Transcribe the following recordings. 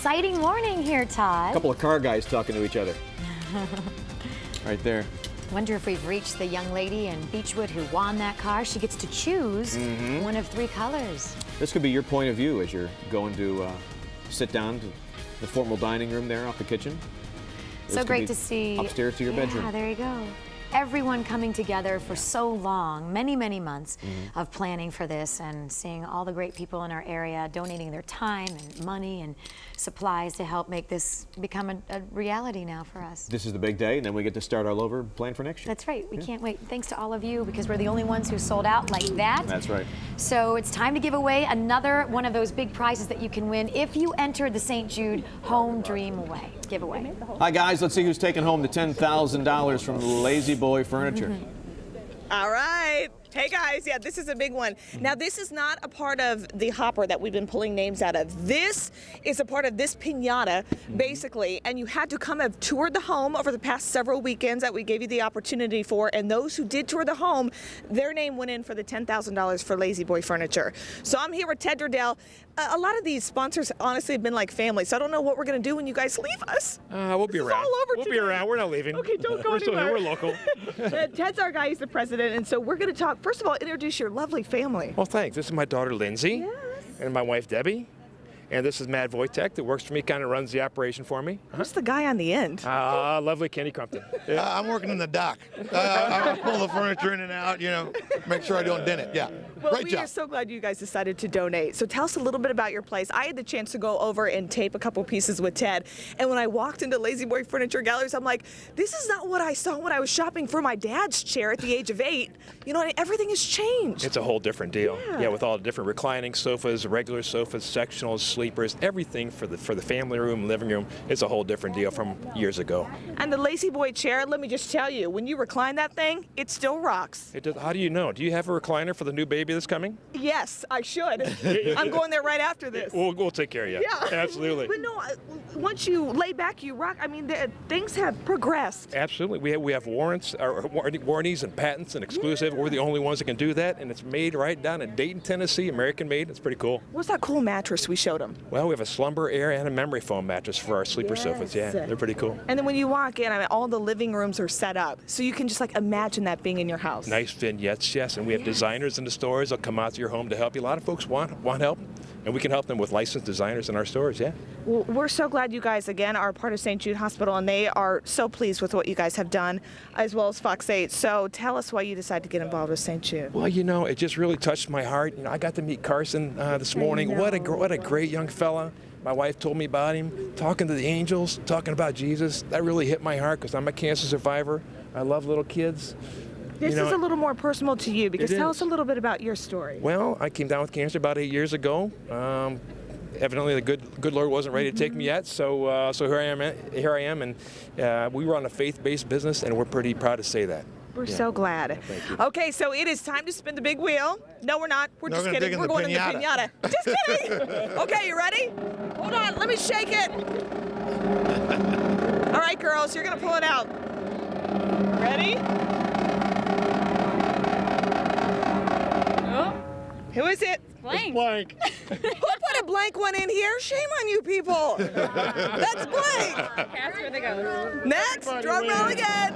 exciting morning here, Todd. A couple of car guys talking to each other. Right there. Wonder if we've reached the young lady in Beechwood who won that car. She gets to choose one of 3 colors. This could be your point of view as you're going to sit down to the formal dining room there off the kitchen. So great to see. Upstairs to your bedroom. Yeah, there you go. Everyone coming together for so long, many months of planning for this, and seeing all the great people in our area donating their time and money and supplies to help make this become a reality now for us. This is the big day, and then we get to start all over and plan for next year. That's right. We can't wait. Thanks to all of you, because we're the only ones who sold out like that. That's right. So it's time to give away another one of those big prizes that you can win if you enter the St. Jude Home Dream giveaway. Hi guys, let's see who's taking home the $10,000 from Lazy Boy Furniture. All right. Hey guys, yeah, this is a big one. Now this is not a part of the hopper that we've been pulling names out of. This is a part of this piñata, basically, and you had to come have toured the home over the past several weekends that we gave you the opportunity for, and those who did tour the home, their name went in for the $10,000 for Lazy Boy Furniture. So I'm here with Ted Durdell. A lot of these sponsors honestly have been like family, so I don't know what we're going to do when you guys leave us. We'll be around. We'll be around. We're not leaving. Okay, don't go We're anywhere. Still here. We're local. Ted's our guy. He's the president, and so we're going to talk. First of all, introduce your lovely family. Well, thanks. This is my daughter, Lindsay, and my wife, Debbie. And this is Matt Wojtek that works for me, kind of runs the operation for me. Who's the guy on the end? Lovely Kenny Crumpton. Yeah. I'm working in the dock. I pull the furniture in and out, you know, make sure I don't dent it. Yeah, well, great job. We are so glad you guys decided to donate. So tell us a little bit about your place. I had the chance to go over and tape a couple pieces with Ted. And when I walked into Lazy Boy Furniture Galleries, I'm like, this is not what I saw when I was shopping for my dad's chair at the age of 8. You know, everything has changed. It's a whole different deal. Yeah, with all the different reclining sofas, regular sofas, sectionals, sleepers, everything for the family room, living room. It's a whole different deal from years ago. And the Lazy Boy chair, let me just tell you, when you recline that thing, it still rocks. It does. How do you know? Do you have a recliner for the new baby that's coming? Yes, I should. I'm going there right after this. We'll take care of you. Yeah. Absolutely. But no, once you lay back, you rock. I mean, things have progressed. Absolutely. We have warranties and patents and exclusive. We're the only ones that can do that, and it's made right down in Dayton, Tennessee, American made. It's pretty cool. What's that cool mattress we showed them? Well, we have a slumber, air, and a memory foam mattress for our sleeper sofas. Yeah, they're pretty cool. And then when you walk in, I mean, all the living rooms are set up, so you can just like imagine that being in your house. Nice vignettes, yes. And we have designers in the stores. They'll come out to your home to help you. A lot of folks want help, and we can help them with licensed designers in our stores. Yeah. Well, we're so glad you guys again are part of St. Jude Hospital, and they are so pleased with what you guys have done, as well as Fox 8. So tell us why you decided to get involved with St. Jude. Well, you know, it just really touched my heart. You know, I got to meet Carson this morning. What a great young fella. My wife told me about him, talking to the angels, talking about Jesus. That really hit my heart because I'm a cancer survivor. I love little kids. This is a little more personal to you, because tell us a little bit about your story. Well, I came down with cancer about 8 years ago. Evidently, the good Lord wasn't ready to take me yet, so here I am, and we run a faith-based business, and we're pretty proud to say that. We're so glad. Thank you. Okay, so it is time to spin the big wheel. No, we're not. We're just kidding. We're going in the piñata. Just kidding. Okay, you ready? Hold on. Let me shake it. All right, girls, you're going to pull it out. Ready? Oh. Who is it? Blank. Blank. Who put a blank one in here? Shame on you people. That's blank. Casper the ghost. Next, drum roll again.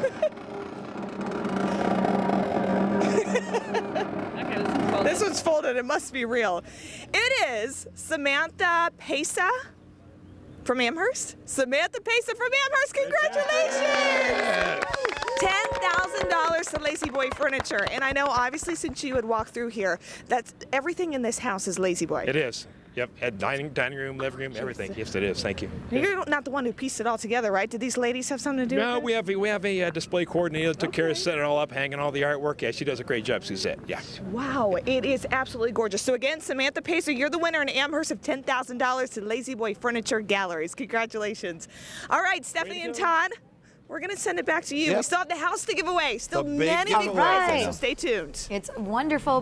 Okay, this one's folded. It must be real. It is Samantha Pesa from Amherst. Samantha Pesa from Amherst. Congratulations! $10,000 to Lazy Boy Furniture. And I know, obviously, since you had walked through here, that's everything in this house is Lazy Boy. It is. Yep, at dining room, living room, everything. Yes, it is. Thank you. You're not the one who pieced it all together, right? Did these ladies have something to do with it? No, we have a display coordinator that took care of setting it all up, hanging all the artwork. Yeah, she does a great job, Suzette. Yeah. Wow, it is absolutely gorgeous. So again, Samantha Pacer, you're the winner in Amherst of $10,000 to Lazy Boy Furniture Galleries. Congratulations. All right, Stephanie and Todd, we're going to send it back to you. We still have the house to give away. Still many big prizes, so stay tuned. It's wonderful.